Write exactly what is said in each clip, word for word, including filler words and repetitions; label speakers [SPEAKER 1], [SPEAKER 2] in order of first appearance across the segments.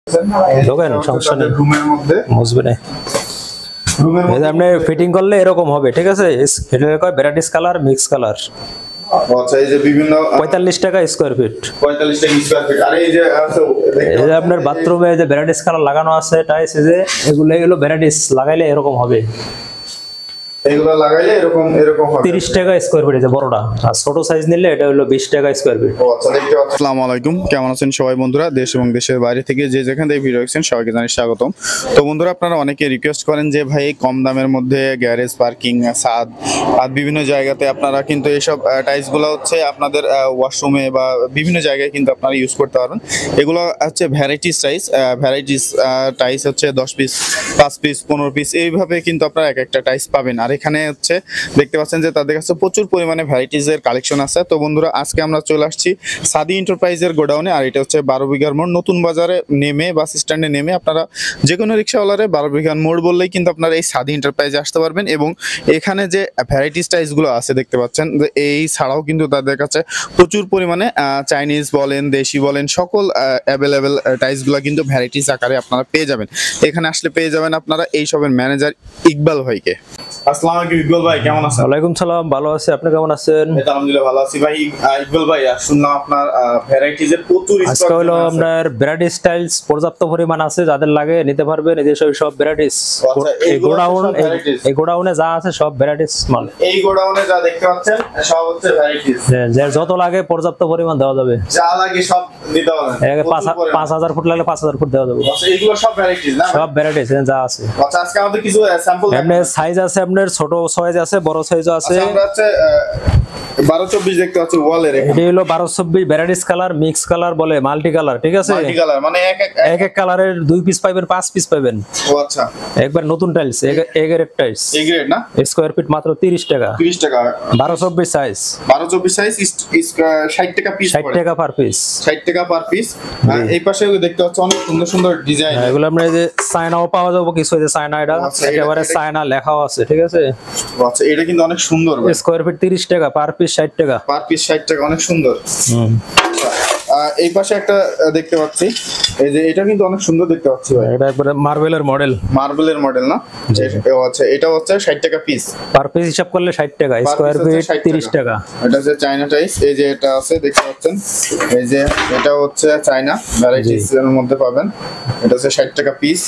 [SPEAKER 1] ঢোকেন, সমস্যা নেই,
[SPEAKER 2] রুমের মধ্যে
[SPEAKER 1] মুছবে না।
[SPEAKER 2] রুমের মধ্যে
[SPEAKER 1] আপনি ফিটিং করলে এরকম হবে, ঠিক আছে? এটা কয় ভ্যারাইটিস কালার, মিক্স কালার।
[SPEAKER 2] আচ্ছা, এই যে বিভিন্ন
[SPEAKER 1] পঁয়তাল্লিশ টাকা স্কয়ার ফিট।
[SPEAKER 2] পঁয়তাল্লিশ টাকা স্কয়ার ফিট। আর এই যে আছে
[SPEAKER 1] এই যে আপনার বাথরুমে যে ভ্যারাইটিস কালার লাগানো আছে টাইলস, এই যে এগুলো এগুলো ভ্যারাইটিস লাগাইলে এরকম হবে।
[SPEAKER 2] এগুলো লাগাইলে এরকম এরকম হবে।
[SPEAKER 1] তিরিশ টাকা স্কয়ার ফিট, এই যে বড়টা। আর ছোট সাইজ নিলে এটা হলো বিশ টাকা স্কয়ার ফিট।
[SPEAKER 2] ও আচ্ছা, দেখতে পাচ্ছেন। আসসালামু আলাইকুম, কেমন আছেন সবাই বন্ধুরা? দেশ এবং দেশের বাইরে থেকে যে যেখান থেকে ভিডিও দেখছেন সবাইকে জানাই স্বাগতম। তো বন্ধুরা, আপনারা অনেকে রিকোয়েস্ট করেন যে ভাই কম দামের মধ্যে গ্যারেজ, পার্কিং, ছাদ আর বিভিন্ন জায়গাতে আপনারা কিন্তু এইসব টাইলসগুলো হচ্ছে আপনাদের ওয়াশরুমে বা বিভিন্ন জায়গায় কিন্তু আপনারা ইউজ করতে পারবেন। এগুলো হচ্ছে ভ্যারাইটিস টাইলস। ভ্যারাইটিস টাইলস হচ্ছে দশ পিস, পাঁচ পিস, পনেরো পিস এইভাবে কিন্তু আপনারা এক একটা টাইলস পাবেন। আর এখানে হচ্ছে দেখতে পাচ্ছেন যে তাদের কাছে প্রচুর পরিমাণে ভ্যারাইটিসের কালেকশন আছে। তো বন্ধুরা, আজকে আমরা চলে আসছি সাদি এন্টারপ্রাইজের গোডাউনে। আর এটা হচ্ছে বারো বিঘার মোড়, নতুন বাজারে নেমে বাস স্ট্যান্ডে নেমে আপনারা যে কোনো রিক্সাওয়ালারে বারো বিঘার মোড় বললেই কিন্তু আপনারা এই সাদি এন্টারপ্রাইজে আসতে পারবেন। এবং এখানে যে ভ্যারাইটিস টাইলসগুলো আছে দেখতে পাচ্ছেন, এই ছাড়াও কিন্তু তাদের কাছে প্রচুর পরিমাণে চাইনিজ বলেন, দেশি বলেন, সকল অ্যাভেলেবেল টাইলসগুলো কিন্তু ভ্যারাইটিস আকারে আপনারা পেয়ে যাবেন। এখানে আসলে পেয়ে যাবেন আপনারা এই সবের ম্যানেজার ইকবাল ভাইকে। আসসালামু আলাইকুম ইকবাল ভাই, কেমন আছেন?
[SPEAKER 1] ওয়ালাইকুম সালাম, ভালো আছি। আপনি কেমন আছেন?
[SPEAKER 2] আলহামদুলিল্লাহ ভালো আছি ভাই। ইকবাল ভাই, শুনলাম আপনার ভ্যারাইটিজের প্রচুর স্টক।
[SPEAKER 1] আজকে হলো আপনার ভ্যারাইটিস টাইলস পর্যাপ্ত পরিমাণ আছে, যাদের লাগে নিতে পারবেন। এই যে সব ভ্যারাইটিস, এই গোডাউন, এই গোডাউনে যা আছে সব ভ্যারাইটিস মাল।
[SPEAKER 2] এই গোডাউনে যা দেখতে পাচ্ছেন সব হচ্ছে ভ্যারাইটিস।
[SPEAKER 1] যে যত লাগে পর্যাপ্ত পরিমাণ দেওয়া যাবে,
[SPEAKER 2] যা লাগে সব দিতে পারবেন।
[SPEAKER 1] পাঁচ হাজার ফুট লাগলে পাঁচ হাজার ফুট দেওয়া যাবে।
[SPEAKER 2] আচ্ছা, এগুলো সব ভ্যারাইটিস না?
[SPEAKER 1] সব ভ্যারাইটিস যা আছে।
[SPEAKER 2] আচ্ছা, আজকে আমাদের কিছু স্যাম্পল
[SPEAKER 1] আপনার সাইজ আছে, আপনার ছোট সাইজ আছে, বড় সাইজও আছে।
[SPEAKER 2] আমরা হচ্ছে বারো চব্বিশ দেখতে পাচ্ছি ওয়ালের।
[SPEAKER 1] এটা হলো বারো চব্বিশ ভ্যারাইটিস কালার, মিক্স কালার বলে, মাল্টি কালার, ঠিক আছে?
[SPEAKER 2] মাল্টি কালার মানে এক এক
[SPEAKER 1] এক এক কালারের দুই পিস পাবেন, পাঁচ পিস পাবেন।
[SPEAKER 2] ও আচ্ছা,
[SPEAKER 1] একবার নতুন tiles, A grade tiles,
[SPEAKER 2] A grade না?
[SPEAKER 1] স্কয়ার ফিট মাত্র তিরিশ টাকা।
[SPEAKER 2] তিরিশ টাকা।
[SPEAKER 1] বারো চব্বিশ সাইজ,
[SPEAKER 2] বারো চব্বিশ সাইজ ষাট টাকা পিস।
[SPEAKER 1] ষাট টাকা পার পিস।
[SPEAKER 2] ষাট টাকা পার পিস। এই পাশে দেখতে পাচ্ছি অনেক সুন্দর সুন্দর ডিজাইন।
[SPEAKER 1] এগুলো আপনার এই যে চায়নাও পাওয়া যাবে কিছু, এই যে চায়না, এটা একেবারে চায়না লেখাও আছে, ঠিক আছে?
[SPEAKER 2] আচ্ছা, এটা কিন্তু অনেক সুন্দর ভাই।
[SPEAKER 1] স্কয়ার ফিট তিরিশ টাকা, পার পিস ষাট টাকা।
[SPEAKER 2] পার পিস ষাট টাকা, অনেক সুন্দর। হুম। এই পাশে একটা দেখতে পাচ্ছি, এই যে এটা কিন্তু অনেক সুন্দর দেখতে পাচ্ছি ভাই।
[SPEAKER 1] এটা একবারে মার্বেলের মডেল।
[SPEAKER 2] মার্বেলের মডেল না? আচ্ছা, এটা হচ্ছে ষাট টাকা পিস।
[SPEAKER 1] পার পিস হিসাব করলে ষাট টাকা, স্কয়ার ফিট তিরিশ টাকা।
[SPEAKER 2] এটা হচ্ছে চায়না টাইস। এই যে এটা আছে দেখতে পাচ্ছেন, এই যে এটা হচ্ছে চায়না ভ্যারাইটিস এর মধ্যে পাবেন। এটা হচ্ছে ষাট টাকা পিস।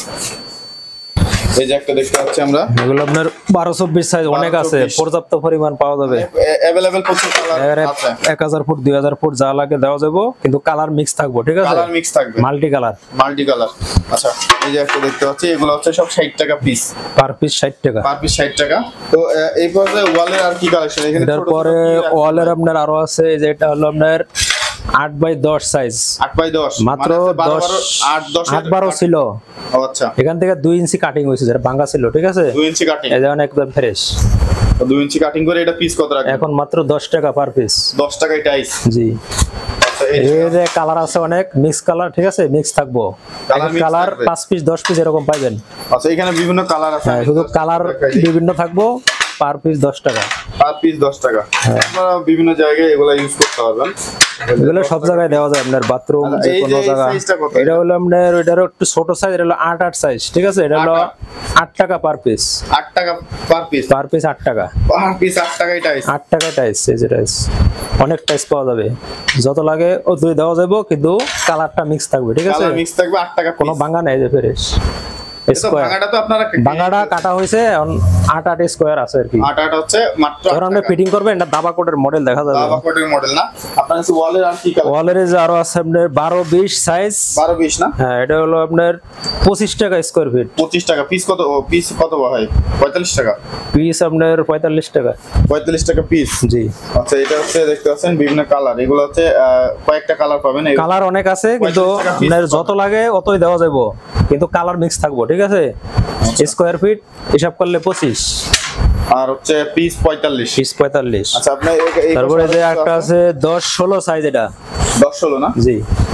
[SPEAKER 2] এই যে একটা দেখতে পাচ্ছি আমরা,
[SPEAKER 1] এগুলো আপনার বারো চব্বিশ সাইজ অনেক আছে, পর্যাপ্ত পরিমাণ পাওয়া যাবে।
[SPEAKER 2] अवेलेबल প্রচুর কালার আছে।
[SPEAKER 1] এক হাজার ফুট, দুই হাজার ফুট যা লাগে দেওয়া যাবে, কিন্তু কালার মিক্স থাকবে, ঠিক আছে?
[SPEAKER 2] কালার মিক্স থাকবে,
[SPEAKER 1] মাল্টি কালার।
[SPEAKER 2] Multi colour. আচ্ছা, এই যে একটা দেখতে পাচ্ছি, এগুলো হচ্ছে সব ষাট টাকা পিস।
[SPEAKER 1] পার পিস ষাট টাকা।
[SPEAKER 2] পার পিস ষাট টাকা। তো এই পরে ওয়ালের আর কি কালেকশন এখানে?
[SPEAKER 1] তারপরে ওয়ালের আপনার আরো আছে, এই যে এটা হলো আপনার আট বাই দশ সাইজ।
[SPEAKER 2] আট বাই দশ
[SPEAKER 1] মাত্র দশ,
[SPEAKER 2] আট দশ
[SPEAKER 1] আট বারো ছিল।
[SPEAKER 2] আচ্ছা,
[SPEAKER 1] এখান থেকে দুই ইঞ্চি কাটিং হয়েছে, যেটা ভাঙা ছিল, ঠিক আছে?
[SPEAKER 2] দুই ইঞ্চি কাটিং,
[SPEAKER 1] এই যেমন একদম ফ্রেশ।
[SPEAKER 2] দুই ইঞ্চি কাটিং করে এটা পিস কত রাখবেন?
[SPEAKER 1] এখন মাত্র দশ টাকা পার পিস।
[SPEAKER 2] দশ টাকায় টাইস।
[SPEAKER 1] জি। এই যে কালার আছে অনেক, মিক্স কালার, ঠিক আছে? মিক্স থাকবো, কালার পাঁচ পিস দশ পিস এরকম পাবেন।
[SPEAKER 2] আচ্ছা, এখানে বিভিন্ন কালার আছে,
[SPEAKER 1] শুধু কালার বিভিন্ন থাকবো। পার পিস দশ টাকা।
[SPEAKER 2] পার পিস দশ টাকা। আপনারা বিভিন্ন জায়গায় এগুলা ইউজ করতে পারবেন।
[SPEAKER 1] এগুলো সব জায়গায় দেওয়া যায়, আপনার বাথরুম যে কোনো জায়গা। এটা হলো আপনার, এটার একটু ছোট সাইজ, এটা হলো আট আট সাইজ, ঠিক আছে? এটা হলো আট টাকা পার পিস।
[SPEAKER 2] আট টাকা পার পিস।
[SPEAKER 1] পার পিস আট টাকা।
[SPEAKER 2] পার পিস আট টাকায় টাইস।
[SPEAKER 1] আট টাকায় টাইস, এই যে টাইস অনেক টাইস পাওয়া যাবে, যত লাগে ও দুই দেওয়া যাবে, কিন্তু কালারটা মিক্স থাকবে, ঠিক আছে?
[SPEAKER 2] কালার মিক্স থাকবে। আট টাকা,
[SPEAKER 1] কোনো ভাঙা নেই, যে ফ্রেশ।
[SPEAKER 2] ভাঙাটা তো আপনারা
[SPEAKER 1] ভাঙাটা কাটা হয়েছে, আট আট স্কয়ার আছে আর কি।
[SPEAKER 2] আট আট হচ্ছে মাত্র।
[SPEAKER 1] যখন আপনি ফিটিং করবেন, এটা দাবা কোটের মডেল দেখা যাবে।
[SPEAKER 2] দাবা কোটের মডেল না? আপনার কাছে ওয়ালের আর কি কালার?
[SPEAKER 1] ওয়ালের যে আরো আছে আপনার বারো বিশ সাইজ।
[SPEAKER 2] বারো বিশ না?
[SPEAKER 1] হ্যাঁ, এটা হলো আপনার পঁচিশ টাকা স্কয়ার ফিট।
[SPEAKER 2] পঁচিশ টাকা পিস। কত পিস? কত হয়? পঁয়তাল্লিশ টাকা
[SPEAKER 1] পিস আপনার পঁয়তাল্লিশ টাকা।
[SPEAKER 2] পঁয়তাল্লিশ টাকা পিস।
[SPEAKER 1] জি।
[SPEAKER 2] আচ্ছা, এটা হচ্ছে দেখতে পাচ্ছেন বিভিন্ন কালার। এগুলো হচ্ছে কয়েকটা কালার পাবেন।
[SPEAKER 1] কালার অনেক আছে, কিন্তু আপনার যত লাগে অতই দেওয়া যাবে, কিন্তু কালার মিক্স থাকবো, ঠিক আছে? স্কয়ার ফিট হিসাব করলে পঁচিশ,
[SPEAKER 2] আর হচ্ছে পিস পঁয়তাল্লিশ।
[SPEAKER 1] পিস পঁয়তাল্লিশ।
[SPEAKER 2] আচ্ছা, আপনার
[SPEAKER 1] তারপরে যে একটা আছে দশ ষোলো সাইজ, এটা
[SPEAKER 2] দশ ষোলো না?
[SPEAKER 1] জি।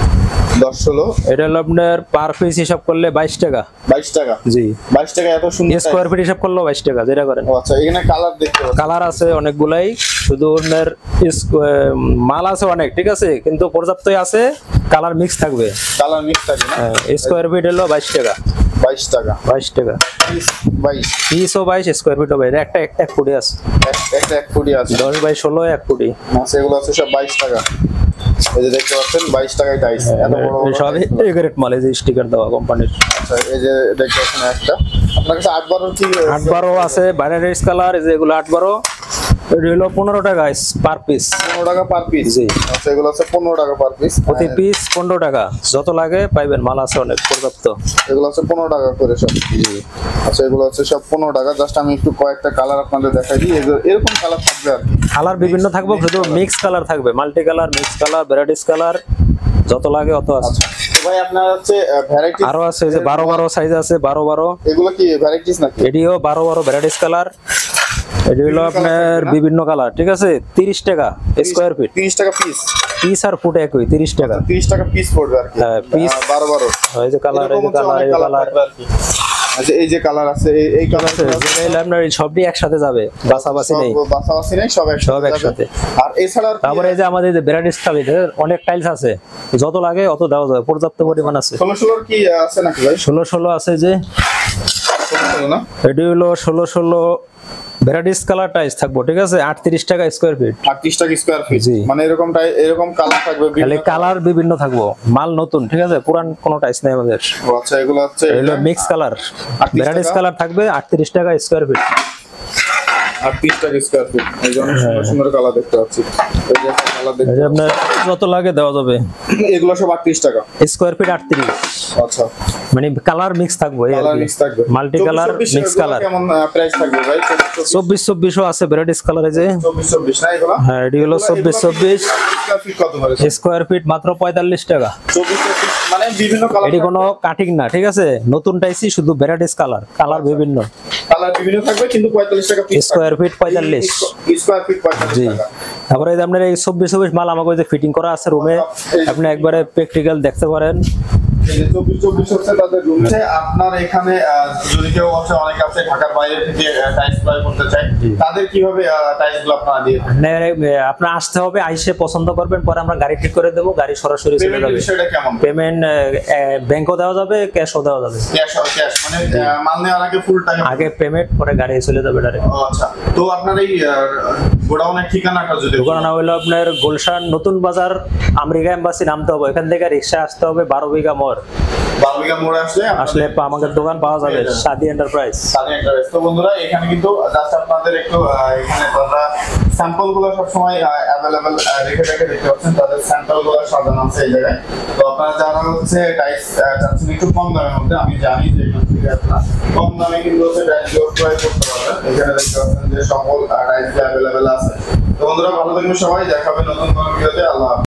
[SPEAKER 2] দশ ষোলো
[SPEAKER 1] এটা হলো আপনার পার পিস হিসাব করলে বাইশ টাকা।
[SPEAKER 2] বাইশ টাকা,
[SPEAKER 1] জি
[SPEAKER 2] বাইশ টাকা। এত সুন্দর
[SPEAKER 1] স্কোয়ার ফিট হিসাব করলেও বাইশ টাকা, যেটা করেন।
[SPEAKER 2] ও আচ্ছা, এখানে কালার দেখতে পাচ্ছি,
[SPEAKER 1] কালার আছে অনেকগুলাই, শুধু আপনার মাল আছে অনেক, ঠিক আছে, কিন্তু পর্যাপ্তই আছে, কালার মিক্স থাকবে।
[SPEAKER 2] কালার মিক্স থাকে না?
[SPEAKER 1] স্কোয়ার ফিট হলো বাইশ টাকা।
[SPEAKER 2] বাইশ টাকা,
[SPEAKER 1] বাইশ টাকা
[SPEAKER 2] বাইশ
[SPEAKER 1] পিসও বাইশ, স্কোয়ার ফিটও বাইশ। একটা এক ফুটি আছে,
[SPEAKER 2] এক- একটা এক ফুটি আছে।
[SPEAKER 1] দশ বাই ষোলো এক ফুটি
[SPEAKER 2] মাছ এগুলো আছে সব বাইশ টাকা। এই যে দেখতে পাচ্ছেন বাইশ টাকায় টাইস, এত বড় বড়
[SPEAKER 1] সব
[SPEAKER 2] টাইস।
[SPEAKER 1] এগ্রেড মাল, এই যে স্টিকার দেওয়া কোম্পানির।
[SPEAKER 2] আচ্ছা, এই যে দেখতে পাচ্ছেন একটা, আপনার কাছে আট বারো কি
[SPEAKER 1] আট বারো আছে, বাইরের কালার, এই যে এগুলো আট বারো, এটা হলো পনেরো টাকা পার পিস।
[SPEAKER 2] পনেরো টাকা পার পিস?
[SPEAKER 1] জি।
[SPEAKER 2] আচ্ছা, এগুলো আছে পনেরো টাকা পার পিস।
[SPEAKER 1] প্রতি পিস পনেরো টাকা, যত লাগে পাইবেন, মাল আছে অনেক পর্যাপ্ত।
[SPEAKER 2] এগুলো আছে পনেরো টাকা করে সব।
[SPEAKER 1] জি।
[SPEAKER 2] আচ্ছা, এগুলো আছে সব পনেরো টাকা। জাস্ট আমি একটু কয়েকটা কালার আপনাদের দেখাই দিই। এগুলো- এরকম কালার থাকবে আর কি।
[SPEAKER 1] কালার বিভিন্ন থাকবে, শুধু মিক্স কালার থাকবে, multi colour, mix colour, varieties colour, যত লাগে অত আছে।
[SPEAKER 2] আচ্ছা, তো ভাই আপনার হচ্ছে ভ্যারাইটি
[SPEAKER 1] আরো আছে, এই যে বারো বারো সাইজ আছে, বারো বারো,
[SPEAKER 2] এগুলো কি ভ্যারাইটিস নাকি?
[SPEAKER 1] এটিও বারো বারো ভ্যারাইটিস কালার। এটি হলো আপনার বিভিন্ন কালার, ঠিক আছে, তিরিশ টাকা স্কোয়ার ফিট।
[SPEAKER 2] তিরিশ টাকা পিস?
[SPEAKER 1] পিস আর ফুট একই, তিরিশ টাকা।
[SPEAKER 2] তিরিশ টাকা পিস পড়বে আর কি।
[SPEAKER 1] হ্যাঁ, piece।
[SPEAKER 2] আহ, বারো বারো।
[SPEAKER 1] এই যে কালার, এই
[SPEAKER 2] এরকম
[SPEAKER 1] যে
[SPEAKER 2] হচ্ছে
[SPEAKER 1] কালার,
[SPEAKER 2] অনেক
[SPEAKER 1] এই যে
[SPEAKER 2] কালার
[SPEAKER 1] কালার
[SPEAKER 2] থাকবে আর কি। আচ্ছা, এই যে কালার আছে, এই- এই কালার
[SPEAKER 1] আছে, যেটা হলো আপনার এই সবটি একসাথে যাবে, বাছাবাছি নেই,
[SPEAKER 2] বাছাবাছি নেই, সব একসাথে
[SPEAKER 1] সব
[SPEAKER 2] যাবে।
[SPEAKER 1] একসাথে।
[SPEAKER 2] আর এছাড়া আর কি-
[SPEAKER 1] তারপরে এই যে আমাদের যে ভ্যারাইটিস টাইলস, অনেক টাইলস আছে, যত লাগে অত দেওয়া যাবে, পর্যাপ্ত পরিমাণ আছে।
[SPEAKER 2] ষোলো ষোলোর কি আছে নাকি ভাই?
[SPEAKER 1] ষোলো ষোলো আছে, যে
[SPEAKER 2] ষোলো ষোলো না?
[SPEAKER 1] এটি হলো ষোলো ষোলো ভ্যারাইটিস কালার টাইলস থাকবো, ঠিক আছে, আটত্রিশ টাকা স্কোয়ার ফিট।
[SPEAKER 2] আটত্রিশ টাকা স্কোয়ার ফিট?
[SPEAKER 1] জি।
[SPEAKER 2] মানে এরকম টাই- এরকম কালার থাকবে
[SPEAKER 1] খালি
[SPEAKER 2] বিভিন্ন-
[SPEAKER 1] কালার বিভিন্ন থাকবো, মাল নতুন, ঠিক আছে, পুরান কোনো টাইলস নেই আমাদের।
[SPEAKER 2] ও আচ্ছা, এগুলো হচ্ছে
[SPEAKER 1] এগুলো মিক্স কালার,
[SPEAKER 2] আটত্রিশ
[SPEAKER 1] ভ্যারাইটিস
[SPEAKER 2] টাকা?
[SPEAKER 1] কালার থাকবে, আটত্রিশ টাকা স্কোয়ার ফিট।
[SPEAKER 2] আটত্রিশ টাকা স্কোয়ার ফিট। এই যে অনেক সুন্দর সুন্দর কালার দেখতে পাচ্ছি। এই যে একটা কালার দেখতে
[SPEAKER 1] এই যে আপনার যত লাগে দেওয়া যাবে।
[SPEAKER 2] এগুলো সব আটত্রিশ টাকা?
[SPEAKER 1] স্কোয়ার ফিট আটত্রিশ,
[SPEAKER 2] আচ্ছা,
[SPEAKER 1] মানে কালার মিক্স থাকবো,
[SPEAKER 2] কালার মিক্স থাকবে।
[SPEAKER 1] মাল্টি কালার,
[SPEAKER 2] চব্বিশ, চব্বিশ
[SPEAKER 1] মিক্স
[SPEAKER 2] এগুলো
[SPEAKER 1] কালার।
[SPEAKER 2] কেমন প্রাইস থাকবে ভাই?
[SPEAKER 1] চব্বিশ চব্বিশও আছে ভ্যারাইটিস কালার, এই যে
[SPEAKER 2] চব্বিশ চব্বিশ না এগুলো?
[SPEAKER 1] হ্যাঁ, এটি হলো চব্বিশ চব্বিশ
[SPEAKER 2] স্কোয়ার ফিট কত করে?
[SPEAKER 1] স্কোয়ার ফিট মাত্র পঁয়তাল্লিশ টাকা।
[SPEAKER 2] চব্বিশ চব্বিশ মানে বিভিন্ন কালার?
[SPEAKER 1] এটি কোনো কাটিং না, ঠিক আছে, নতুন টাইসি, শুধু ভ্যারাইটিস কালার, কালার বিভিন্ন,
[SPEAKER 2] কালার বিভিন্ন থাকবে, কিন্তু পঁয়তাল্লিশ টাকা পিস।
[SPEAKER 1] স্কোয়ার ফিট পঁয়তাল্লিশ।
[SPEAKER 2] স্কোয়ার ফিট পঁয়তাল্লিশ
[SPEAKER 1] জি।
[SPEAKER 2] টাকা।
[SPEAKER 1] তারপরে এই যে আপনার এই চব্বিশ চব্বিশ মাল আমাকে ওই যে ফিটিং করা আছে রুমে, আপনি একবারে প্র্যাকটিক্যাল দেখতে পারেন।
[SPEAKER 2] এই যে চব্বিশ চব্বিশ হচ্ছে তাদের রুম। আপনার এখানে আহ, যদি কেউ হচ্ছে অনেক আছে ঢাকার বাইরে থেকে টাইলস ক্রয় করতে চায়, তাদের কিভাবে টাইলস গুলো আপনারা দিয়ে থাকেন?
[SPEAKER 1] আপনার আপনার আসতে হবে, আইসে পছন্দ করবেন, পরে আমরা গাড়ি ঠিক করে দেবো, গাড়ি সরাসরি চলে
[SPEAKER 2] পেমেন্টের
[SPEAKER 1] যাবে।
[SPEAKER 2] বিষয়টা কেমন?
[SPEAKER 1] পেমেন্ট ব্যাংকও দেওয়া যাবে, ক্যাশও দেওয়া যাবে।
[SPEAKER 2] ক্যাশ আর ক্যাশ মানে আহ, মাল নেওয়ার আগে ফুল টাকা?
[SPEAKER 1] আগে পেমেন্ট, পরে গাড়ি চলে যাবে ডাইরেক্ট।
[SPEAKER 2] ও আচ্ছা, তো আপনার এই গোডাউনের ঠিকানাটা যদি
[SPEAKER 1] দোকান হলো আপনার গুলশান নতুন বাজার, আমেরিকা এম্বাসি নামতে হবে, এখান থেকে রিক্সা আসতে হবে বারো বিঘা মোড়,
[SPEAKER 2] বারো বিঘা মোড়ে আসলে
[SPEAKER 1] আসলে পা- আমাদের দোকান পাওয়া যাবে, সাদি এন্টারপ্রাইজ।
[SPEAKER 2] সাড়ে একটা বেশ। তো বন্ধুরা, এখানে কিন্তু জাস্ট আপনাদের একটু আহ, এখানে তারা স্যাম্পল গুলো সবসময় অ্যাভেলেবেল রেখে রেখে দেখতে পাচ্ছেন, তাদের স্যাম্পল গুলো সাজানো আছে এই জায়গায়। তো আপনারা যারা হচ্ছে টাইস চাচ্ছেন একটু কম দামের মধ্যে, আমি জানি যে এখান থেকে আপনারা কম দামে কিন্তু হচ্ছে টাইস ক্রয় করতে পারবেন। এখানে দেখতে পাচ্ছেন যে সকল টাইস অ্যাভেলেবেল আছে। তো বন্ধুরা, ভালো থাকবেন সবাই, দেখাবে নতুন কোনো ভিডিওতে। আল্লাহ হাফেজ।